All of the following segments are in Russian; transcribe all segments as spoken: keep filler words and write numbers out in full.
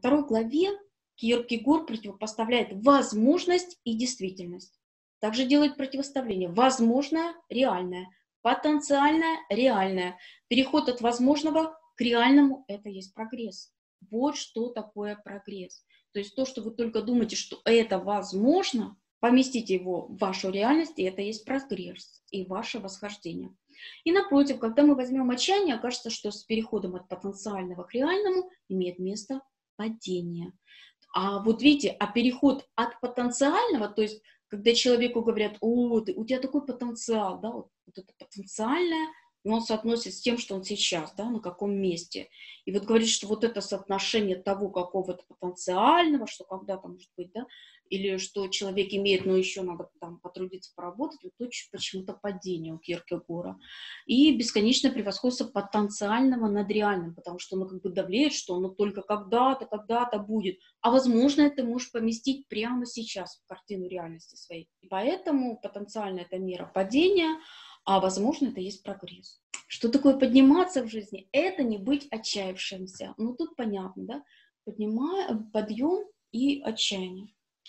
второй главе Кьеркегор противопоставляет возможность и действительность. Также делает противоставление возможное, реальное, потенциальное, реальное. Переход от возможного к реальному – это есть прогресс. Вот что такое прогресс. То есть то, что вы только думаете, что это возможно, поместите его в вашу реальность, и это есть прогресс и ваше восхождение. И напротив, когда мы возьмем отчаяние, окажется, что с переходом от потенциального к реальному имеет место падение. А вот видите, а переход от потенциального, то есть когда человеку говорят: о, ты, у тебя такой потенциал, да, вот, вот это потенциальное, и он соотносит с тем, что он сейчас, да, на каком месте. И вот говорит, что вот это соотношение того какого-то потенциального, что когда-то может быть, да, или что человек имеет, но еще надо там потрудиться, поработать, вот тут почему-то падение у Кьеркегора. И бесконечное превосходство потенциального над реальным, потому что оно как бы давлеет, что оно только когда-то, когда-то будет. А возможно, это можешь поместить прямо сейчас в картину реальности своей. И поэтому потенциально это мера падения, а возможно, это есть прогресс. Что такое подниматься в жизни? Это не быть отчаявшимся. Ну, тут понятно, да? Поднимая, подъем и отчаяние.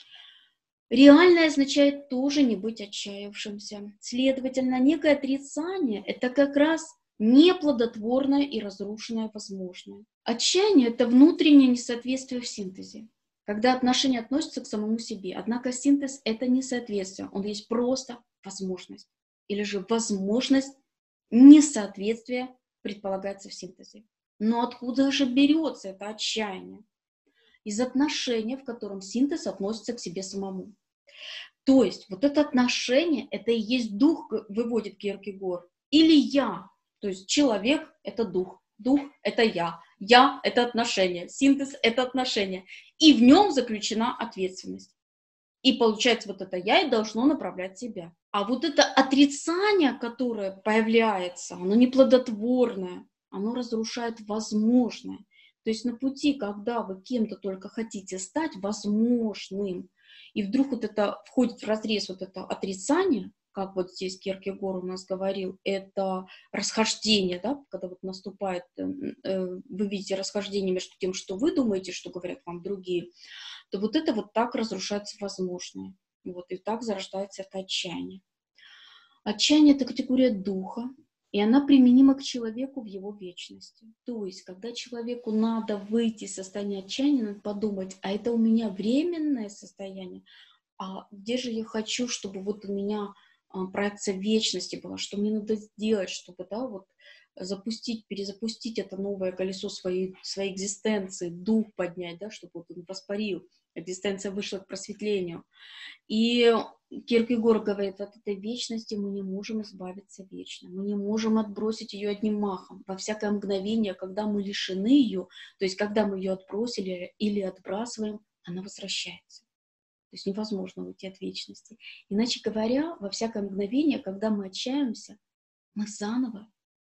Реальное означает тоже не быть отчаявшимся. Следовательно, некое отрицание – это как раз неплодотворное и разрушенное возможное. Отчаяние – это внутреннее несоответствие в синтезе, когда отношения относятся к самому себе. Однако синтез – это несоответствие, он есть просто возможность. Или же возможность несоответствия предполагается в синтезе. Но откуда же берется это отчаяние? Из отношения, в котором синтез относится к себе самому. То есть вот это отношение, это и есть дух, выводит Кьеркегор. Или я, то есть человек – это дух, дух – это я, я – это отношение, синтез – это отношение. И в нем заключена ответственность. И получается, вот это я и должно направлять себя. А вот это отрицание, которое появляется, оно неплодотворное, оно разрушает возможное. То есть на пути, когда вы кем-то только хотите стать возможным, и вдруг вот это входит в разрез вот это отрицание, как вот здесь Кьеркегор у нас говорил, это расхождение, да, когда вот наступает, вы видите расхождение между тем, что вы думаете, что говорят вам другие, то вот это вот так разрушается возможное. Вот, и так зарождается это отчаяние. Отчаяние – это категория духа, и она применима к человеку в его вечности. То есть, когда человеку надо выйти из состояния отчаяния, надо подумать, а это у меня временное состояние, а где же я хочу, чтобы вот у меня а, проекция вечности была, что мне надо сделать, чтобы, да, вот запустить, перезапустить это новое колесо своей, своей экзистенции, дух поднять, да, чтобы вот он воспарил, экзистенция вышла к просветлению. И Кьеркегор говорит, от этой вечности мы не можем избавиться вечно, мы не можем отбросить ее одним махом. Во всякое мгновение, когда мы лишены ее, то есть когда мы ее отбросили или отбрасываем, она возвращается. То есть невозможно уйти от вечности. Иначе говоря, во всякое мгновение, когда мы отчаиваемся, мы заново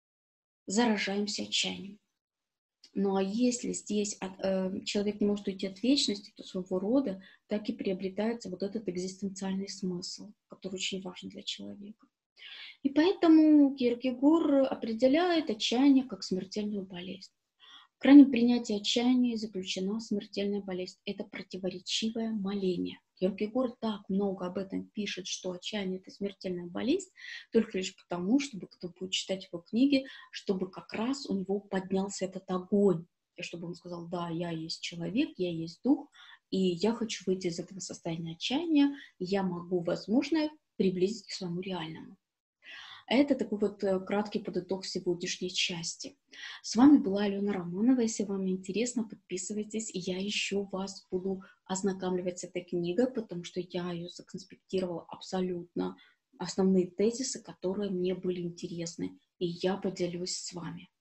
заражаемся отчаянием. Ну а если здесь от, э, человек не может уйти от вечности, то своего рода так и приобретается вот этот экзистенциальный смысл, который очень важен для человека. И поэтому Кьеркегор определяет отчаяние как смертельную болезнь. В крайнем принятии отчаяния заключена смертельная болезнь. Это противоречивое моление. Кьеркегор так много об этом пишет, что отчаяние – это смертельная болезнь, только лишь потому, чтобы кто будет читать его книги, чтобы как раз у него поднялся этот огонь. И чтобы он сказал, да, я есть человек, я есть дух, и я хочу выйти из этого состояния отчаяния, и я могу, возможно, приблизить к своему реальному. Это такой вот краткий подыток сегодняшней части. С вами была Алена Романова. Если вам интересно, подписывайтесь. Я еще вас буду ознакомливать с этой книгой, потому что я ее законспектировала абсолютно основные тезисы, которые мне были интересны. И я поделюсь с вами.